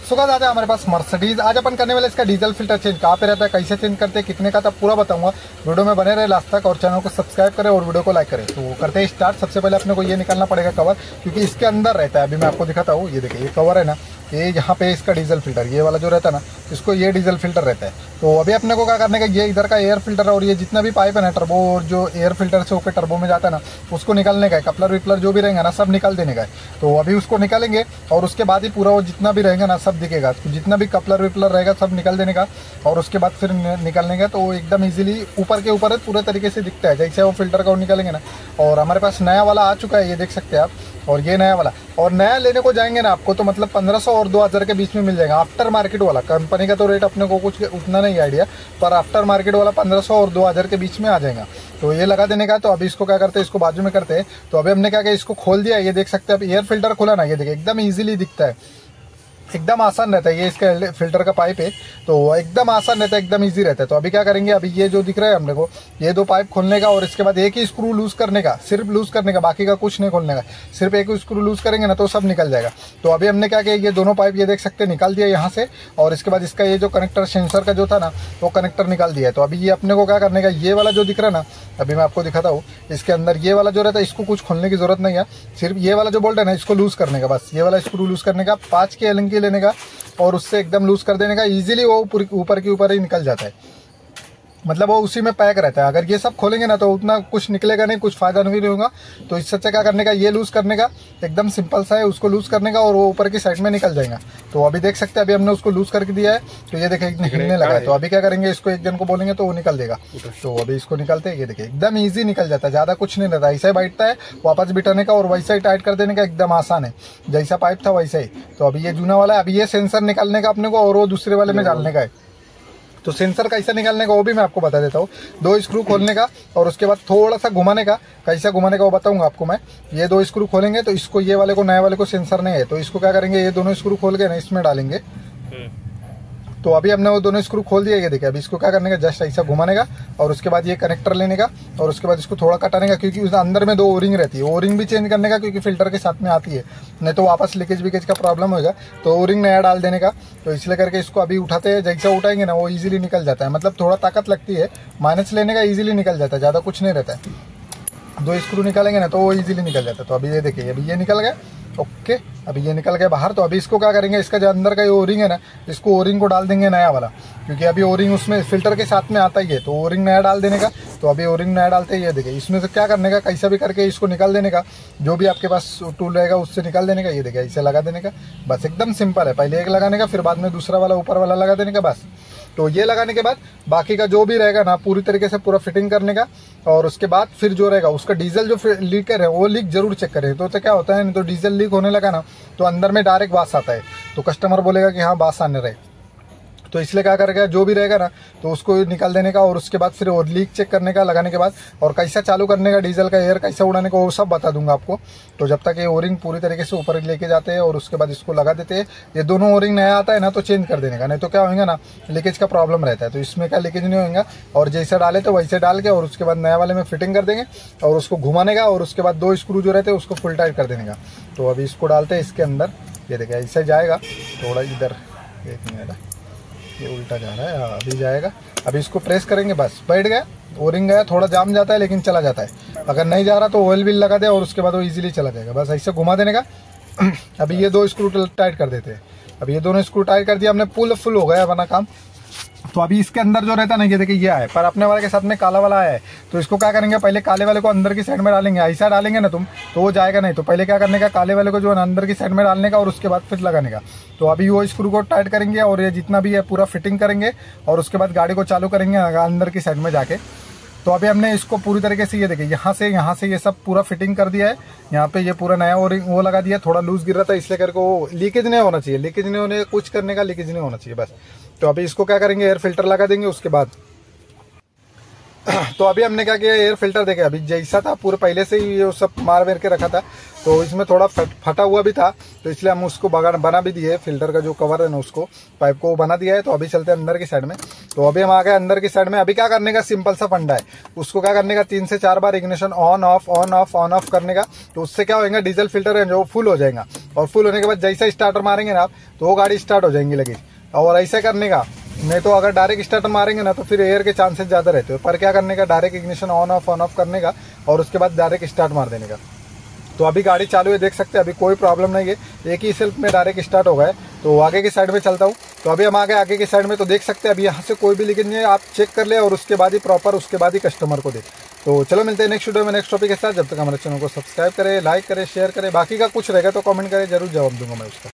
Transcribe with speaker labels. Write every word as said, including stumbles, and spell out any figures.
Speaker 1: So guys आज है हमारे पास मर्सिडीज। आज अपन करने वाले इसका डीजल फिल्टर चेंज कहाँ पे रहता है, कैसे चेंज करते हैं, कितने का, तब पूरा बताऊंगा। वीडियो में बने रहे लास्ट तक और चैनल को सब्सक्राइब करें और वीडियो को लाइक करें। तो करते हैं स्टार्ट। सबसे पहले अपने को ये निकालना पड़ेगा कवर, क्योंकि इसके अंदर रहता है। अभी मैं आपको दिखाता हूँ, ये देखिए ये कवर है ना, ये यहाँ पे इसका डीजल फिल्टर, ये वाला जो रहता है ना, इसको ये डीजल फिल्टर रहता है। तो अभी अपने को क्या करने का, ये इधर का एयर फिल्टर है और ये जितना भी पाइप है ना टर्बो, और जो एयर फिल्टर से होकर टर्बो में जाता है ना, उसको निकालने का है। कपलर विपलर जो भी रहेंगे ना सब निकाल देने का है। तो अभी उसको निकालेंगे और उसके बाद ही पूरा वो जितना भी रहेगा ना सब दिखेगा। तो जितना भी कपलर विपलर रहेगा सब निकाल देने का और उसके बाद फिर निकालने का। तो एकदम ईजिली ऊपर के ऊपर है, पूरे तरीके से दिखता है जैसे वो फिल्टर का निकालेंगे ना। और हमारे पास नया वाला आ चुका है, ये देख सकते हैं आप। और ये नया वाला, और नया लेने को जाएंगे ना आपको तो मतलब पंद्रह सौ और दो हज़ार के बीच में मिल जाएगा। आफ्टर मार्केट वाला कंपनी का तो रेट अपने को कुछ उतना नहीं आइडिया, पर आफ्टर मार्केट वाला पंद्रह सौ और दो हज़ार के बीच में आ जाएगा। तो ये लगा देने का। तो अभी इसको क्या करते हैं, इसको बाजू में करते हैं। तो अभी हमने क्या किया, इसको खोल दिया। ये देख सकते हैं आप, एयर फिल्टर खोला ना, ये देखिए एकदम ईजिली दिखता है, एकदम आसान रहता है। ये इसका फिल्टर का पाइप है तो एकदम आसान रहता है, एकदम इजी रहता है। तो अभी क्या करेंगे, अभी ये जो दिख रहा है हमने को, ये दो पाइप खोलने का और इसके बाद एक ही स्क्रू लूज करने का, सिर्फ लूज करने का, बाकी का कुछ नहीं खोलने का। सिर्फ एक ही स्क्रू लूज करेंगे ना तो सब निकल जाएगा। तो अभी हमने क्या किया, ये दोनों पाइप ये देख सकते हैं निकाल दिया यहाँ से। और इसके बाद इसका ये जो कनेक्टर सेंसर का जो था ना, वो कनेक्टर निकाल दिया है। तो अभी ये अपने को क्या करने का, ये वाला जो दिख रहा है ना, अभी मैं आपको दिखाता हूँ। इसके अंदर ये वाला जो रहता है, इसको कुछ खोलने की जरूरत नहीं है, सिर्फ ये वाला जो बोल्ट है ना, इसको लूज करने का, बस ये वाला स्क्रू लूज करने का, पाँच के एलन की लेने का और उससे एकदम लूज कर देने का। इजीली वो ऊपर के ऊपर ही निकल जाता है, मतलब वो उसी में पैक रहता है। अगर ये सब खोलेंगे ना तो उतना कुछ निकलेगा नहीं, कुछ फायदा नहीं होगा। तो इससे अच्छा क्या करने का, ये लूज करने का, एकदम सिंपल सा है, उसको लूज करने का और वो ऊपर की साइड में निकल जाएगा। तो अभी देख सकते हैं, अभी हमने उसको लूज करके दिया है। तो ये देखिए हिलने लगा है। तो अभी क्या करेंगे, इसको एक जन को बोलेंगे तो वो निकल देगा। तो अभी इसको निकलते हैं, ये देखिए एकदम ईजी निकल जाता है, ज्यादा कुछ नहीं रहता। ऐसा ही बैठता है, वापस बिठाने का और वैसा ही टाइट कर देने का, एकदम आसान है। जैसा पाइप था वैसा ही। तो अभी ये जूना वाला है, अभी ये सेंसर निकालने का अपने को और वो दूसरे वाले में डालने का है। तो सेंसर कैसा निकालने का वो भी मैं आपको बता देता हूँ। दो स्क्रू खोलने का और उसके बाद थोड़ा सा घुमाने का, कैसा घुमाने का वो बताऊंगा आपको मैं। ये दो स्क्रू खोलेंगे तो इसको, ये वाले को, नए वाले को सेंसर नहीं है तो इसको क्या करेंगे, ये दोनों स्क्रू खोल के ना इसमें डालेंगे। तो अभी हमने वो दोनों स्क्रू खोल दिया, ये देखिए। अभी इसको क्या करने का, जस्ट ऐसा घुमाने का और उसके बाद ये कनेक्टर लेने का और उसके बाद इसको थोड़ा कटाने का, क्योंकि उस अंदर में दो ओरिंग रहती है। ओरिंग भी चेंज करने का, क्योंकि फिल्टर के साथ में आती है, नहीं तो वापस लीकेज विकेज का प्रॉब्लम होगा। तो ओरिंग नया डाल देने का। तो इसलिए करके इसको अभी उठाते हैं, जैसा उठाएंगे ना वो इजीली निकल जाता है। मतलब थोड़ा ताकत लगती है, माइनस लेने का इजीली निकल जाता है, ज्यादा कुछ नहीं रहता है। दो स्क्रू निकालेंगे ना तो वो इजीली निकल जाता है। तो अभी ये देखिए, अभी ये निकल गया। ओके, अभी ये निकल गया बाहर। तो अभी इसको क्या करेंगे, इसका जो अंदर का ये ओरिंग है ना, इसको ओरिंग को डाल देंगे नया वाला, क्योंकि अभी ओरिंग उसमें फिल्टर के साथ में आता ही है। तो ओरिंग नया डाल देने का। तो अभी ओरिंग नया डालते ही ये देखिए, इसमें से क्या करने का, कैसा भी करके इसको निकाल देने का। जो भी आपके पास टूल रहेगा उससे निकाल देने का। ये देखिए इसे लगा देने का, बस एकदम सिंपल है। पहले एक लगाने का, फिर बाद में दूसरा वाला ऊपर वाला लगा देने का, बस। तो ये लगाने के बाद बाकी का जो भी रहेगा ना पूरी तरीके से पूरा फिटिंग करने का। और उसके बाद फिर जो रहेगा उसका डीजल जो लीकर है वो लीक जरूर चेक करें। तो, तो क्या होता है, नहीं तो डीजल लीक होने लगा ना तो अंदर में डायरेक्ट बास आता है, तो कस्टमर बोलेगा कि हाँ बास आने रहे। तो इसलिए क्या करेगा, जो भी रहेगा ना तो उसको निकाल देने का और उसके बाद फिर और लीक चेक करने का लगाने के बाद, और कैसा चालू करने का डीजल का एयर कैसा उड़ाने का वो सब बता दूंगा आपको। तो जब तक ये ओरिंग पूरी तरीके से ऊपर लेके जाते हैं और उसके बाद इसको लगा देते हैं। ये दोनों ओरिंग नया आता है ना तो चेंज कर देने का, नहीं तो क्या होगा ना, लीकेज का प्रॉब्लम रहता है। तो इसमें क्या लीकेज नहीं होगा, और जैसा डाले तो वैसे डाल के और उसके बाद नया वाले में फिटिंग कर देंगे और उसको घुमाने का और उसके बाद दो स्क्रू जो रहते हैं उसको फुल टाइट कर देने का। तो अभी इसको डालते हैं इसके अंदर, ये देखिए ऐसे जाएगा। थोड़ा इधर एक मिनट, ये उल्टा जा रहा है, अभी जाएगा। अभी इसको प्रेस करेंगे, बस बैठ गया। ओरिंग गया, थोड़ा जाम जाता है लेकिन चला जाता है। अगर नहीं जा रहा तो ऑयल व्हील लगा दे और उसके बाद वो इजीली चला जाएगा, बस ऐसे घुमा देने का। अभी ये दो स्क्रू टाइट कर देते हैं। अभी ये दोनों स्क्रू टाइट कर दिया हमने, पुल फुल हो गया बना काम। तो अभी इसके अंदर जो रहता है ना, ये देखिए ये आया, पर अपने वाले के साथ में काला वाला आया है। तो इसको क्या करेंगे, पहले काले वाले को अंदर की साइड में डालेंगे। ऐसा डालेंगे ना तुम तो वो जाएगा नहीं। तो पहले क्या करने का, काले वाले को जो है अंदर की साइड में डालने का और उसके बाद फिर लगाने का। तो अभी वो स्क्रू को टाइट करेंगे और ये जितना भी है पूरा फिटिंग करेंगे और उसके बाद गाड़ी को चालू करेंगे अंदर की साइड में जाके। तो अभी हमने इसको पूरी तरीके से, ये देखिए यहाँ से यहाँ से ये सब पूरा फिटिंग कर दिया है। यहाँ पे ये पूरा नया और वो लगा दिया। थोड़ा लूज गिर रहा था इसलिए करके वो लीकेज नहीं होना चाहिए, लीकेज नहीं होने कुछ करने का, लीकेज नहीं होना चाहिए बस। तो अभी इसको क्या करेंगे, एयर फिल्टर लगा देंगे। उसके बाद तो अभी हमने क्या किया, एयर फिल्टर देखे अभी जैसा था पूरे पहले से ही ये सब मार मेर के रखा था, तो इसमें थोड़ा फटा हुआ भी था, तो इसलिए हम उसको बना भी दिए, फिल्टर का जो कवर है ना उसको पाइप को बना दिया है। तो अभी चलते हैं अंदर की साइड में। तो अभी हम आ गए अंदर की साइड में। अभी क्या करने का सिंपल सा फंडा है, उसको क्या करने का तीन से चार बार ignition on off on off on off करने का। तो उससे क्या होगा, डीजल फिल्टर है जो फुल हो जाएगा, और फुल होने के बाद जैसा स्टार्टर मारेंगे ना आप तो वो गाड़ी स्टार्ट हो जाएंगी लगी। और ऐसे करने का, नहीं तो अगर डायरेक्ट स्टार्टर मारेंगे ना तो फिर एयर के चांसेस ज्यादा रहते हैं। पर क्या करने का, direct ignition on off on off करने का और उसके बाद डायरेक्ट स्टार्ट मार देने का। तो अभी गाड़ी चालू है, देख सकते हैं, अभी कोई प्रॉब्लम नहीं है, एक ही सेल्फ में डायरेक्ट स्टार्ट हो गया। तो आगे की साइड में चलता हूँ। तो अभी हम आ गए आगे की साइड में, तो देख सकते हैं अभी यहाँ से कोई भी लीकेज नहीं है, आप चेक कर ले और उसके बाद ही प्रॉपर उसके बाद ही कस्टमर को दे। तो चलो मिलते हैं नेक्स्ट वीडियो में नेक्स्ट टॉपिक के साथ। जब तक हमारे चैनल को सब्सक्राइब करें, लाइक करें, शेयर करें, बाकी का कुछ रहेगा तो कमेंट करें, जरूर जवाब दूंगा मैं उसका।